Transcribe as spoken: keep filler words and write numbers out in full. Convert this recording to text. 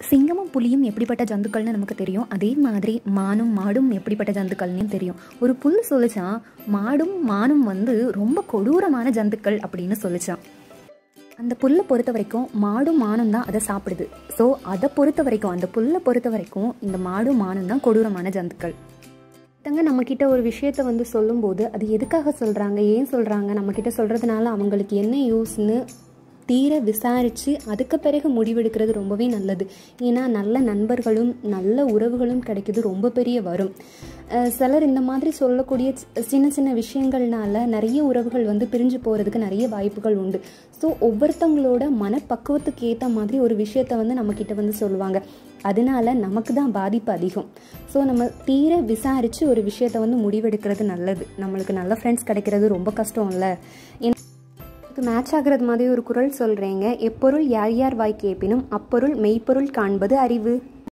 சிங்கமும் புலியும் எப்படிப்பட்ட ஜந்துக்கள்னு நமக்கு தெரியும். அதே மாதிரி மானும் மாடும் எப்படிப்பட்ட ஜந்துக்கள்னு தெரியும். ஒரு புல் சொல்லிச்சான், மாடும் மானும் வந்து ரொம்ப கொடூரமான ஜந்துக்கள் அப்படின்னு சொல்லிச்சான். அந்த புல்லை பொறுத்த வரைக்கும் மாடும் மானும் தான் அதை சாப்பிடுது. ஸோ அதை பொறுத்த வரைக்கும், அந்த புல்லை பொறுத்த வரைக்கும் இந்த மாடும் மானும் தான் கொடூரமான ஜந்துக்கள். தங்க நம்மக்கிட்ட ஒரு விஷயத்த வந்து சொல்லும்போது அது எதுக்காக சொல்கிறாங்க, ஏன் சொல்கிறாங்க, நம்மக்கிட்ட சொல்கிறதுனால அவங்களுக்கு என்ன யூஸ்ன்னு தீர விசாரித்து அதுக்கு பிறகு முடிவெடுக்கிறது ரொம்பவே நல்லது. ஏன்னா நல்ல நண்பர்களும் நல்ல உறவுகளும் கிடைக்கிது ரொம்ப பெரிய வரும். சிலர் இந்த மாதிரி சொல்லக்கூடிய சின்ன சின்ன விஷயங்கள்னால நிறைய உறவுகள் வந்து பிரிஞ்சு போகிறதுக்கு நிறைய வாய்ப்புகள் உண்டு. ஸோ ஒவ்வொருத்தவங்களோட மனப்பக்குவத்துக்கு ஏற்ற மாதிரி ஒரு விஷயத்த வந்து நம்மக்கிட்ட வந்து சொல்லுவாங்க. அதனால நமக்கு தான் பாதிப்பு அதிகம். ஸோ நம்ம தீர விசாரித்து ஒரு விஷயத்த வந்து முடிவெடுக்கிறது நல்லது. நம்மளுக்கு நல்ல ஃப்ரெண்ட்ஸ் கிடைக்கிறது ரொம்ப கஷ்டம் இல்லை. மேட்ச் ஆகிறது மாதிரி ஒரு குறள் சொல்கிறேங்க. எப்பொருள் யார் யார் வாய் கேட்பினும் அப்பொருள் மெய்ப்பொருள் காண்பது அறிவு.